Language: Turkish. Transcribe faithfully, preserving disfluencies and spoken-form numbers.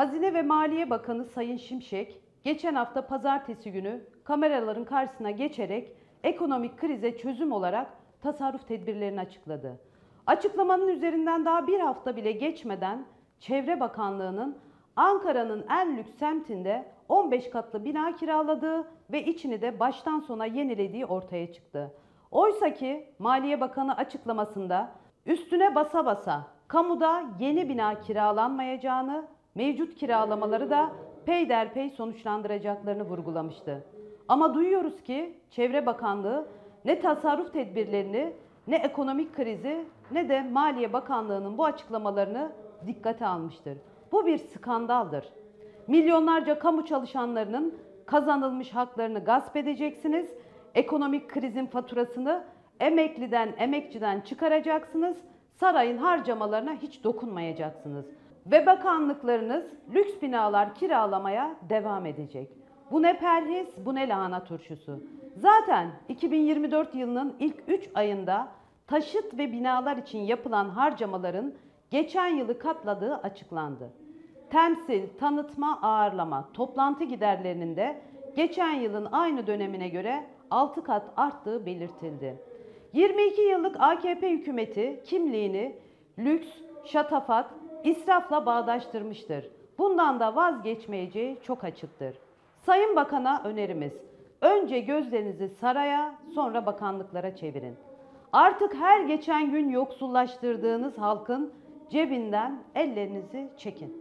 Hazine ve Maliye Bakanı Sayın Şimşek, geçen hafta pazartesi günü kameraların karşısına geçerek ekonomik krize çözüm olarak tasarruf tedbirlerini açıkladı. Açıklamanın üzerinden daha bir hafta bile geçmeden Çevre Bakanlığı'nın Ankara'nın en lüks semtinde on beş katlı bina kiraladığı ve içini de baştan sona yenilediği ortaya çıktı. Oysaki Maliye Bakanı açıklamasında üstüne basa basa kamuda yeni bina kiralanmayacağını, mevcut kiralamaları da peyderpey sonuçlandıracaklarını vurgulamıştı. Ama duyuyoruz ki Çevre Bakanlığı ne tasarruf tedbirlerini, ne ekonomik krizi, ne de Maliye Bakanlığı'nın bu açıklamalarını dikkate almıştır. Bu bir skandaldır. Milyonlarca kamu çalışanlarının kazanılmış haklarını gasp edeceksiniz. Ekonomik krizin faturasını emekliden, emekçiden çıkaracaksınız. Sarayın harcamalarına hiç dokunmayacaksınız. Ve bakanlıklarınız lüks binalar kiralamaya devam edecek. Bu ne perhiz, bu ne lahana turşusu. Zaten iki bin yirmi dört yılının ilk üç ayında taşıt ve binalar için yapılan harcamaların geçen yılı katladığı açıklandı. Temsil, tanıtma, ağırlama, toplantı giderlerinin de geçen yılın aynı dönemine göre altı kat arttığı belirtildi. yirmi iki yıllık A K P hükümeti kimliğini lüks, şatafat, israfla bağdaştırmıştır. Bundan da vazgeçmeyeceği çok açıktır. Sayın Bakan'a önerimiz, önce gözlerinizi saraya, sonra bakanlıklara çevirin. Artık her geçen gün yoksullaştırdığınız halkın cebinden ellerinizi çekin.